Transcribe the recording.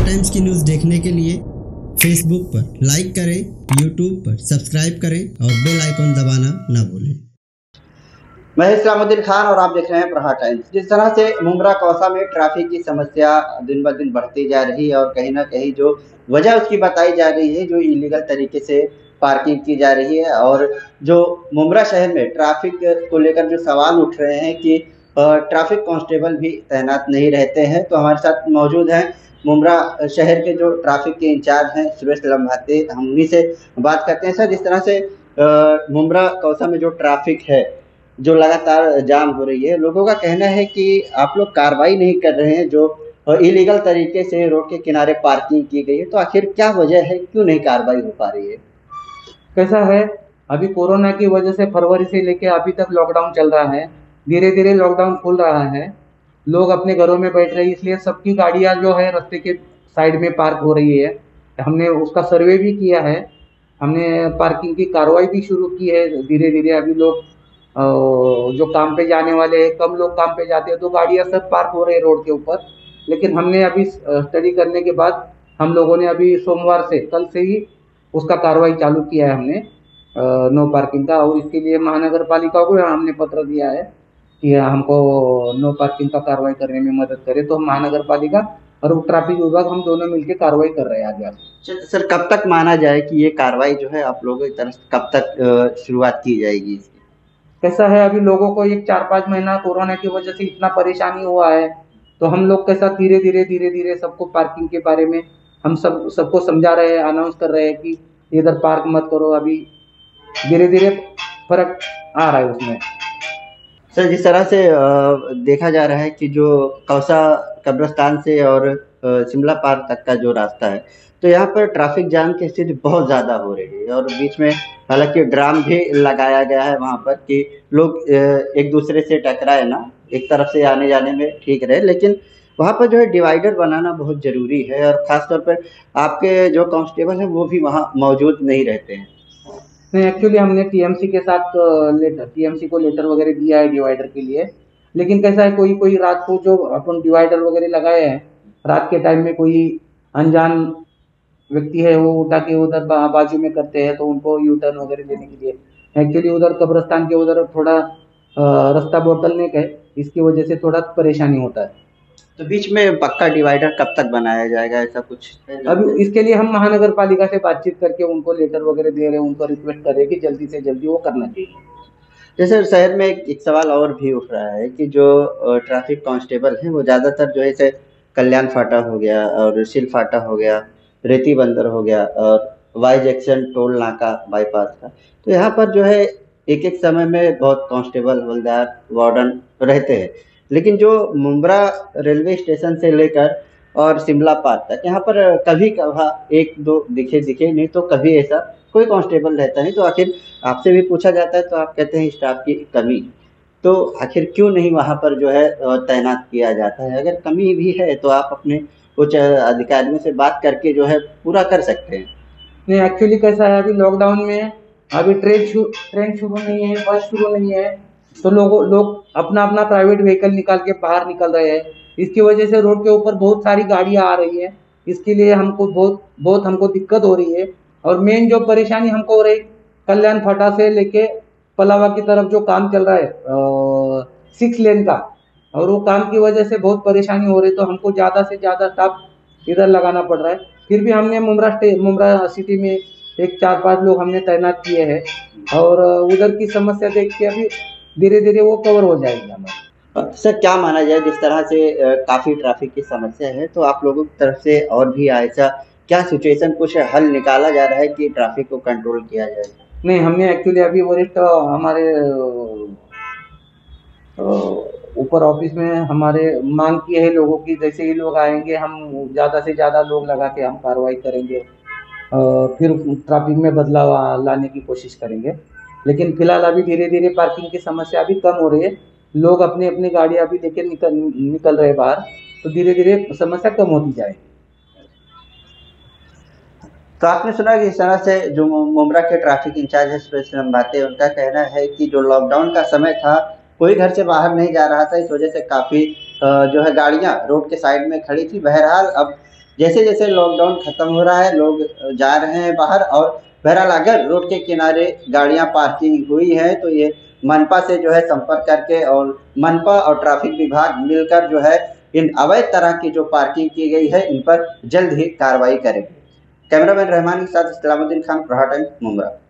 Times की news देखने के लिए फेसबुक पर लाइक करें, यूट्यूब पर सब्सक्राइब करें और बेल आइकन दबाना ना भूलें। मैं इस्लामुद्दीन खान और आप देख रहे हैं प्रहार टाइम्स। जिस तरह से मुमरा कौसा में ट्रैफिक की समस्या दिन ब दिन बढ़ती जा रही है और कहीं ना कहीं जो वजह उसकी बताई जा रही है, जो इलीगल तरीके से पार्किंग की जा रही है, और जो मुमरा शहर में ट्रैफिक को लेकर जो सवाल उठ रहे हैं कि ट्रैफिक कांस्टेबल भी तैनात नहीं रहते हैं। तो हमारे साथ मौजूद हैं मुमरा शहर के जो ट्रैफिक के इंचार्ज हैं सुरेश लम्हाते। हम उन्हीं से बात करते हैं। सर, जिस तरह से मुमरा कौसा में जो ट्रैफिक है, जो लगातार जाम हो रही है, लोगों का कहना है कि आप लोग कार्रवाई नहीं कर रहे हैं, जो इलीगल तरीके से रोड के किनारे पार्किंग की गई है। तो आखिर क्या वजह है, क्यों नहीं कार्रवाई हो पा रही है? कैसा है, अभी कोरोना की वजह से फरवरी से लेके अभी तक लॉकडाउन चल रहा है। धीरे धीरे लॉकडाउन खुल रहा है, लोग अपने घरों में बैठ रहे हैं, इसलिए सबकी गाड़ियां जो है रास्ते के साइड में पार्क हो रही है। हमने उसका सर्वे भी किया है, हमने पार्किंग की कार्रवाई भी शुरू की है धीरे धीरे। अभी लोग जो काम पे जाने वाले हैं, कम लोग काम पे जाते हैं तो गाड़ियां सब पार्क हो रहे हैं रोड के ऊपर। लेकिन हमने अभी स्टडी करने के बाद हम लोगों ने अभी सोमवार से, कल से ही उसका कार्रवाई चालू किया है हमने नो पार्किंग का। और इसके लिए महानगर पालिका को हमने पत्र दिया है कि हमको नो पार्किंग का कार्रवाई करने में मदद करे। तो महानगर पालिका और ट्रैफिक विभाग हम दोनों मिलकर कार्रवाई कर रहे हैं आगे। सर, कब तक माना जाए कि ये कार्रवाई जो है आप लोगों की तरफ से कब तक शुरुआत की जाएगी इसकी? कैसा है, अभी लोगों को एक 4-5 महीना कोरोना की वजह से इतना परेशानी हुआ है, तो हम लोग कैसा धीरे धीरे सबको पार्किंग के बारे में हम सबको समझा रहे हैं, अनाउंस कर रहे हैं कि इधर पार्क मत करो। अभी धीरे धीरे फर्क आ रहा है उसमें। सर, जिस तरह से देखा जा रहा है कि जो कौसा कब्रिस्तान से और शिमला पार्क तक का जो रास्ता है, तो यहाँ पर ट्रैफिक जाम की स्थिति बहुत ज़्यादा हो रही है। और बीच में हालांकि ड्राम भी लगाया गया है वहाँ पर कि लोग एक दूसरे से टकराए ना, एक तरफ से आने जाने में ठीक रहे। लेकिन वहाँ पर जो है डिवाइडर बनाना बहुत ज़रूरी है, और ख़ासतौर पर आपके जो कांस्टेबल हैं वो भी वहाँ मौजूद नहीं रहते हैं। नहीं, एक्चुअली हमने टीएमसी के साथ टीएमसी को लेटर वगैरह दिया है डिवाइडर के लिए। लेकिन कैसा है, कोई कोई रात को जो अपन डिवाइडर वगैरह लगाए हैं, रात के टाइम में कोई अनजान व्यक्ति है वो उठा के उधर बाजू में करते हैं, तो उनको यू टर्न वगैरह देने के लिए एक्चुअली उधर कब्रिस्तान के उधर थोड़ा रास्ता बोतलनेक है, इसकी वजह से थोड़ा परेशानी होता है। तो बीच में पक्का डिवाइडर कब तक बनाया जाएगा, ऐसा कुछ है? अभी इसके लिए हम महानगर पालिका से बातचीत करके उनको लेटर वगैरह दे रहे हैं, उनको रिक्वेस्ट कर रहे हैं कि जल्दी से जल्दी वो करना चाहिए। जैसे शहर में एक सवाल और भी उठ रहा है कि जो ट्रैफिक कांस्टेबल हैं वो ज़्यादातर जो है जैसे कल्याण फाटा हो गया और सिल फाटा हो गया, रेती बंदर हो गया और वाई जंक्शन टोल नाका बाईपास का, तो यहाँ पर जो है एक एक समय में बहुत कांस्टेबल, हवलदार, वार्डन रहते हैं। लेकिन जो मुंब्रा रेलवे स्टेशन से लेकर और शिमला पार्क तक यहाँ पर कभी कभार एक दो दिखे नहीं, तो कभी ऐसा कोई कांस्टेबल रहता नहीं। तो आखिर आपसे भी पूछा जाता है तो आप कहते हैं स्टाफ की कमी। तो आखिर क्यों नहीं वहाँ पर जो है तैनात किया जाता है? अगर कमी भी है तो आप अपने उच्च अधिकारियों से बात करके जो है पूरा कर सकते हैं। नहीं, एक्चुअली कैसा है, अभी लॉकडाउन में अभी ट्रेन शुरू नहीं है, बस शुरू नहीं है, तो लोग अपना अपना प्राइवेट व्हीकल निकाल के बाहर निकल रहे हैं। इसकी वजह से रोड के ऊपर बहुत सारी गाड़ियां आ रही है, इसके लिए हमको बहुत हमको दिक्कत हो रही है। और मेन जो परेशानी हमको हो रही, कल्याण फाटा से लेके पलावा की तरफ जो काम चल रहा है 6 लेन का, और वो काम की वजह से बहुत परेशानी हो रही, तो हमको ज़्यादा से ज़्यादा स्टाफ इधर लगाना पड़ रहा है। फिर भी हमने मुमरा सिटी में एक 4-5 लोग हमने तैनात किए हैं, और उधर की समस्या देख के अभी धीरे धीरे वो कवर हो जाएगी हमारा। सर, क्या माना जाए, जिस तरह से काफ़ी ट्रैफिक की समस्या है, तो आप लोगों की तरफ से और भी ऐसा क्या सिचुएशन, कुछ हल निकाला जा रहा है कि ट्रैफिक को कंट्रोल किया जाए? नहीं, हमने एक्चुअली अभी वरिष्ठ हमारे ऊपर ऑफिस में हमारे मांग की है लोगों की, जैसे ही लोग आएंगे हम ज़्यादा से ज़्यादा लोग लगा के हम कार्रवाई करेंगे, फिर ट्रैफिक में बदलाव लाने की कोशिश करेंगे। लेकिन फिलहाल अभी धीरे धीरे पार्किंग की समस्या अभी कम हो रही है, लोग अपनी अपनी गाड़ियाँ अभी लेकर निकल रहे बाहर, तो धीरे धीरे समस्या कम होती जाएगी। तो आपने सुना कि इस तरह से जो मुमरा के ट्रैफिक इंचार्ज है सुरेश लम्हाते, उनका कहना है कि जो लॉकडाउन का समय था कोई घर से बाहर नहीं जा रहा था, इस वजह से काफ़ी जो है गाड़ियां रोड के साइड में खड़ी थी। बहरहाल अब जैसे जैसे लॉकडाउन खत्म हो रहा है, लोग जा रहे हैं बाहर, और बहरहाल अगर रोड के किनारे गाड़ियां पार्किंग हुई है तो ये मनपा से जो है संपर्क करके, और मनपा और ट्रैफिक विभाग मिलकर जो है इन अवैध तरह की जो पार्किंग की गई है इन पर जल्द ही कार्रवाई करेंगे। कैमरामैन रहमान के साथ सलामुद्दीन खान, प्रहार टाइम्स, मुंब्रा।